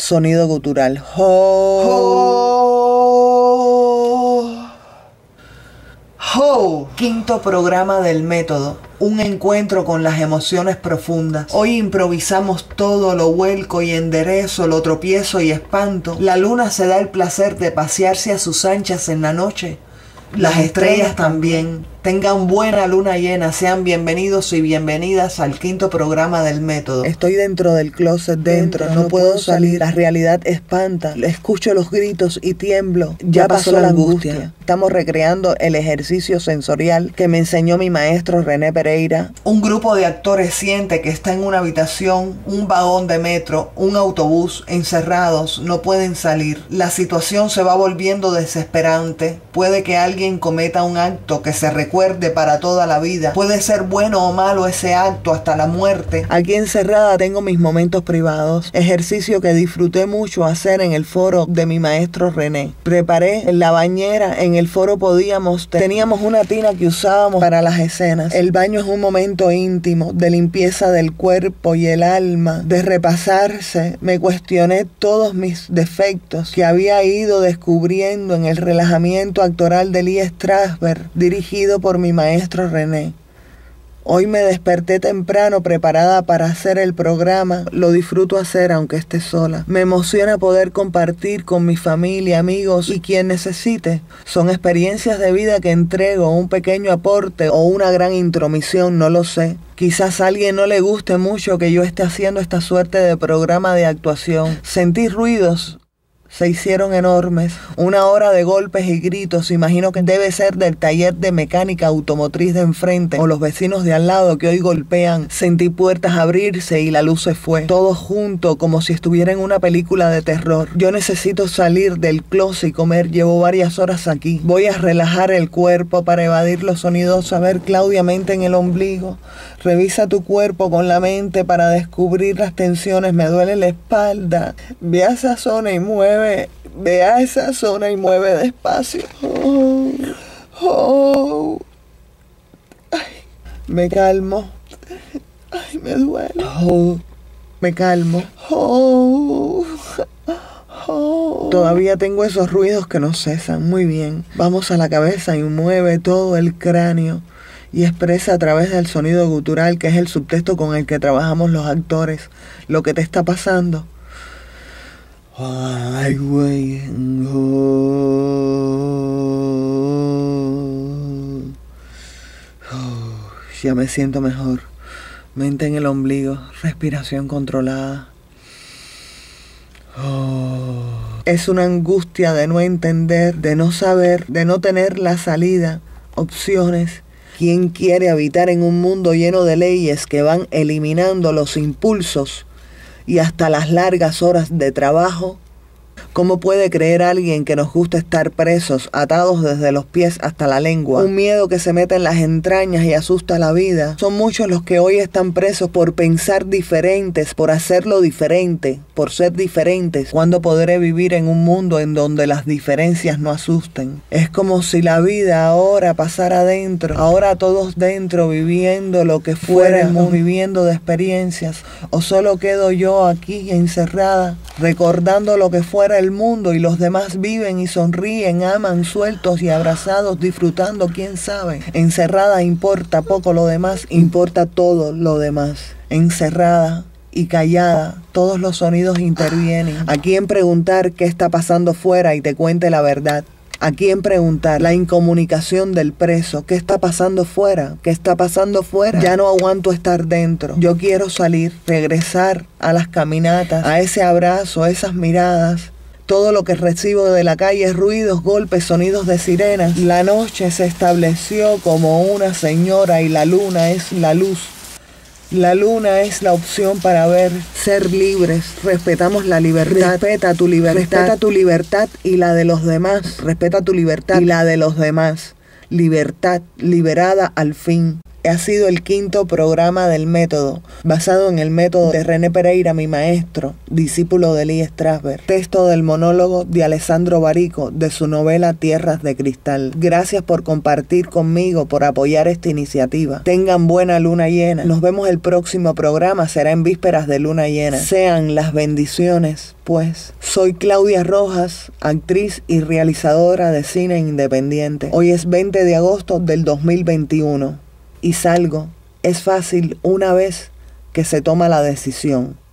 Sonido gutural. Ho. Ho. Quinto programa del método. Un encuentro con las emociones profundas. Hoy improvisamos todo, lo vuelco y enderezo, lo tropiezo y espanto. La luna se da el placer de pasearse a sus anchas en la noche. Las estrellas también. Tengan buena luna llena, sean bienvenidos y bienvenidas al quinto programa del método. Estoy dentro del closet, dentro, no puedo salir. La realidad espanta, escucho los gritos y tiemblo. Ya pasó la angustia. Estamos recreando el ejercicio sensorial que me enseñó mi maestro René Pereira. Un grupo de actores siente que está en una habitación, un vagón de metro, un autobús, encerrados, no pueden salir. La situación se va volviendo desesperante. Puede que alguien cometa un acto que se recuerde para toda la vida. Puede ser bueno o malo ese acto hasta la muerte. Aquí encerrada tengo mis momentos privados, ejercicio que disfruté mucho hacer en el foro de mi maestro René. Preparé en la bañera, en el foro teníamos una tina que usábamos para las escenas. El baño es un momento íntimo de limpieza del cuerpo y el alma, de repasarse. Me cuestioné todos mis defectos que había ido descubriendo en el relajamiento actoral de Lee Strasberg, dirigido por mi maestro René. Hoy me desperté temprano preparada para hacer el programa. Lo disfruto hacer aunque esté sola. Me emociona poder compartir con mi familia, amigos y quien necesite. Son experiencias de vida que entrego, un pequeño aporte o una gran intromisión, no lo sé. Quizás a alguien no le guste mucho que yo esté haciendo esta suerte de programa de actuación. Sentí ruidos. Se hicieron enormes, 1 hora de golpes y gritos, imagino que debe ser del taller de mecánica automotriz de enfrente o los vecinos de al lado que hoy golpean. Sentí puertas abrirse y la luz se fue, todo junto como si estuviera en una película de terror. Yo necesito salir del closet y comer, llevo varias horas aquí. Voy a relajar el cuerpo para evadir los sonidos, a ver Claudia, mente en el ombligo. Revisa tu cuerpo con la mente para descubrir las tensiones, me duele la espalda. Ve a esa zona y mueve. Ve a esa zona y mueve despacio. Ay, me calmo. Ay, me duele. Me calmo. Todavía tengo esos ruidos que no cesan. Muy bien. Vamos a la cabeza y mueve todo el cráneo. Y expresa a través del sonido gutural, que es el subtexto con el que trabajamos los actores, lo que te está pasando. Ay, güey. Ya me siento mejor. Mente en el ombligo, respiración controlada. Es una angustia de no entender, de no saber, de no tener la salida, opciones. ¿Quién quiere habitar en un mundo lleno de leyes que van eliminando los impulsos y hasta las largas horas de trabajo? ¿Cómo puede creer alguien que nos gusta estar presos, atados desde los pies hasta la lengua? Un miedo que se mete en las entrañas y asusta la vida. Son muchos los que hoy están presos por pensar diferentes, por hacerlo diferente, por ser diferentes. ¿Cuándo podré vivir en un mundo en donde las diferencias no asusten? Es como si la vida ahora pasara dentro, ahora todos dentro viviendo lo que fuéramos, viviendo de experiencias. O solo quedo yo aquí encerrada, recordando lo que fuera el mundo y los demás viven y sonríen, aman, sueltos y abrazados, disfrutando, quién sabe. Encerrada importa poco lo demás, importa todo lo demás. Encerrada y callada, todos los sonidos intervienen. ¿A quién preguntar qué está pasando fuera y te cuente la verdad? ¿A quién preguntar? La incomunicación del preso. ¿Qué está pasando fuera? ¿Qué está pasando fuera? Ya no aguanto estar dentro. Yo quiero salir, regresar a las caminatas, a ese abrazo, a esas miradas. Todo lo que recibo de la calle es ruidos, golpes, sonidos de sirenas. La noche se estableció como una señora y la luna es la luz. La luna es la opción para ver, ser libres. Respetamos la libertad. Respeta tu libertad. Respeta tu libertad y la de los demás. Respeta tu libertad y la de los demás. Libertad, liberada al fin. Ha sido el 5º programa del método, basado en el método de René Pereira, mi maestro, discípulo de Lee Strasberg. Texto del monólogo de Alessandro Barico de su novela Tierras de Cristal. Gracias por compartir conmigo, por apoyar esta iniciativa. Tengan buena luna llena. Nos vemos el próximo programa, será en vísperas de luna llena. Sean las bendiciones, pues. Soy Claudia Rojas, actriz y realizadora de cine independiente. Hoy es 20 de agosto del 2021. Y salgo. Es fácil una vez que se toma la decisión.